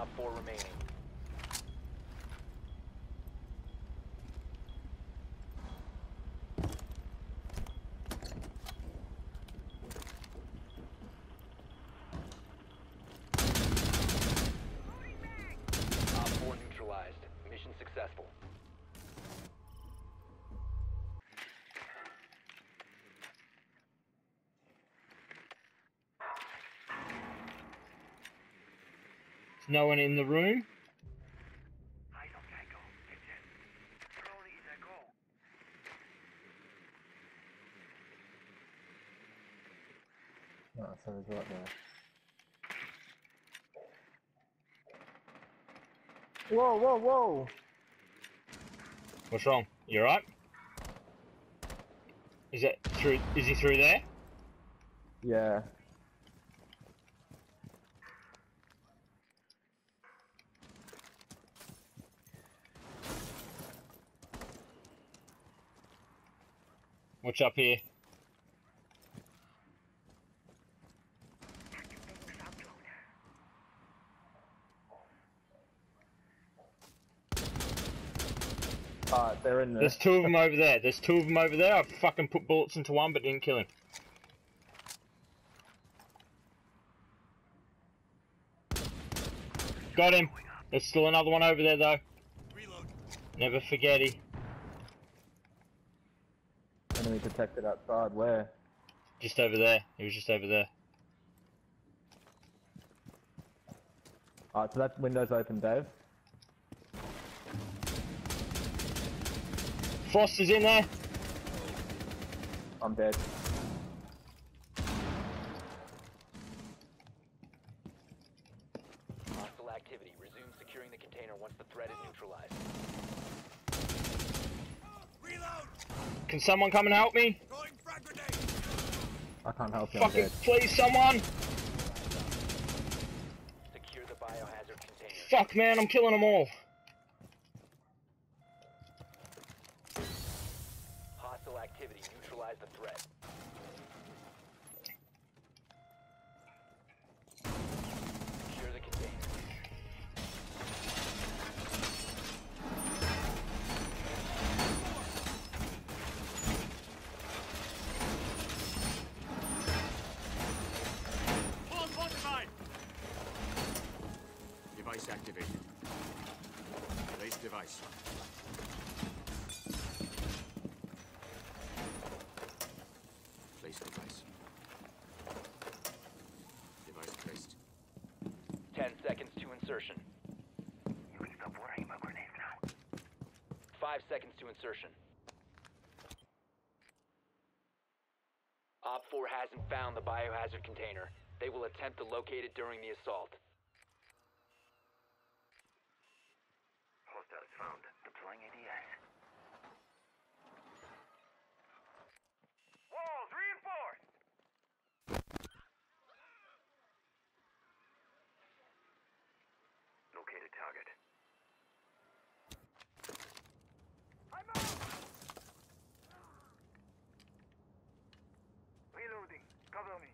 Op 4 remaining. Op 4 neutralized. Mission successful. No one in the room. Oh, so he's right there. Whoa, whoa, whoa! What's wrong? You alright? Is that through? Is he through there? Yeah. What's up here? They're in there. There's two of them over there. There's two of them over there. I fucking put bullets into one but didn't kill him. Got him. There's still another one over there though. Reload. Never forgetty. Enemy detected outside. Where? Just over there. He was just over there. Alright, so that window's open, Dave. Frost is in there. I'm dead. Hostile activity. Resume securing the container once the threat is neutralized. Reload. Can someone come and help me? Throwing frag grenade. I can't help you, I'm Fucking dead. please, someone! Secure the biohazard container. Fuck, man, I'm killing them all. Hostile activity. Neutralize the threat. Secure the container. Pull on fortified. Device activated. Place device. Place device. Device placed. 10 seconds to insertion. You can stop worrying about grenades now. 5 seconds to insertion. Op 4 hasn't found the biohazard container. They will attempt to locate it during the assault. Hostiles found. Deploying ADS. Walls reinforced! Located target. I'm out! Reloading. Cover me.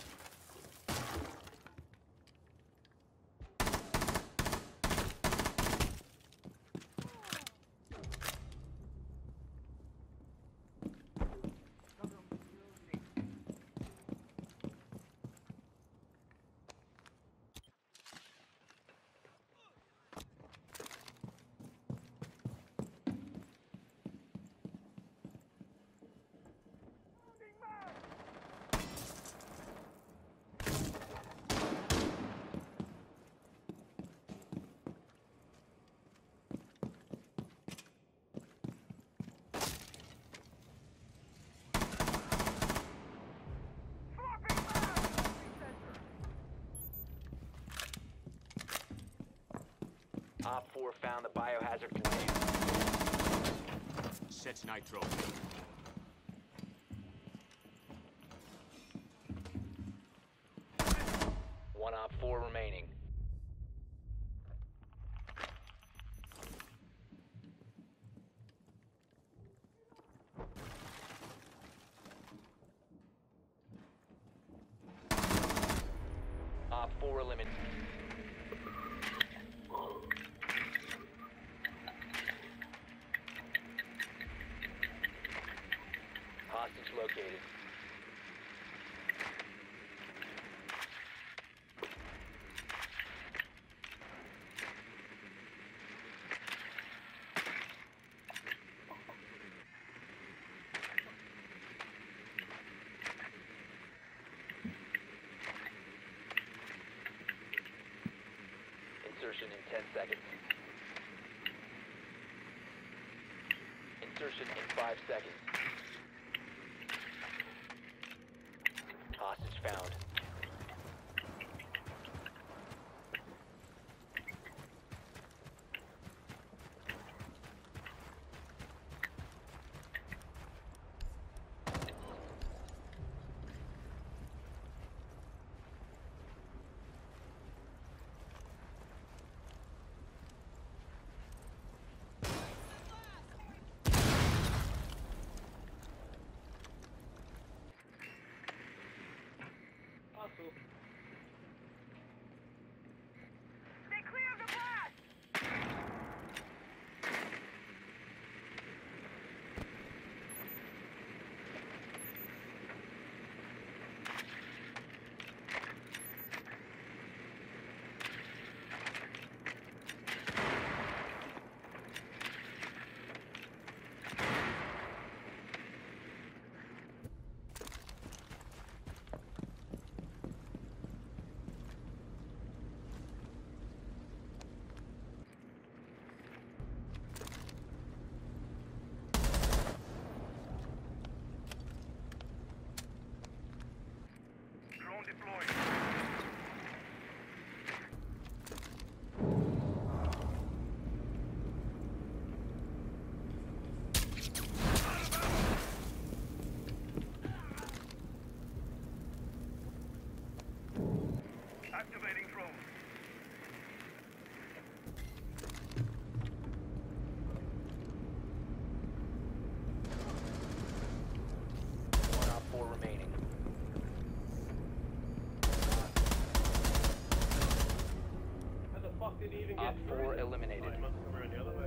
Op 4 found the biohazard container. Set nitro. One Op 4 remaining. Op 4 eliminated. Insertion in 10 seconds. Insertion in 5 seconds. Hostage found. Stay clear of the blast! Drone deployed. Activating drone. One op 4 remaining. How the fuck did he even Op get 4 through? eliminated. Oh, he must have come around the other way.